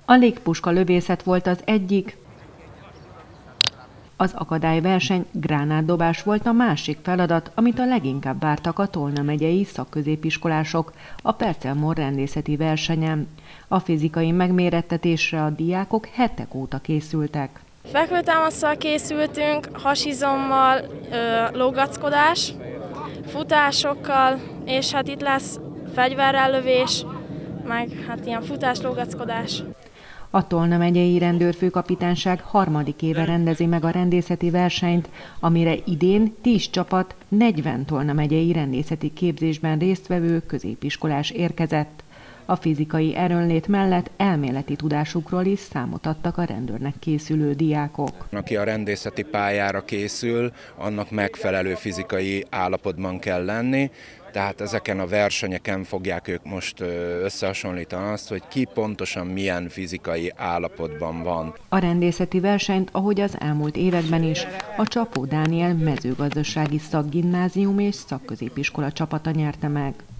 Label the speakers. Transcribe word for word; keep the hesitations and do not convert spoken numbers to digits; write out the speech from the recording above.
Speaker 1: A légpuska lövészet volt az egyik, az akadályverseny, gránátdobás volt a másik feladat, amit a leginkább vártak a Tolna megyei szakközépiskolások a Percelmor rendészeti versenyen. A fizikai megmérettetésre a diákok hetek óta készültek.
Speaker 2: Fekvőtámasszal készültünk, hasizommal, lógackodás, futásokkal, és hát itt lesz fegyverrel lövés, meg hát ilyen futás, lógackodás.
Speaker 1: A Tolna megyei rendőrfőkapitányság harmadik éve rendezi meg a rendészeti versenyt, amire idén tíz csapat negyven Tolna megyei rendészeti képzésben résztvevő középiskolás érkezett. A fizikai erőnlét mellett elméleti tudásukról is számot adtak a rendőrnek készülő diákok.
Speaker 3: Aki a rendészeti pályára készül, annak megfelelő fizikai állapotban kell lenni, tehát ezeken a versenyeken fogják ők most összehasonlítani azt, hogy ki pontosan milyen fizikai állapotban van.
Speaker 1: A rendészeti versenyt, ahogy az elmúlt években is, a Csapó Dániel mezőgazdasági szakgimnázium és szakközépiskola csapata nyerte meg.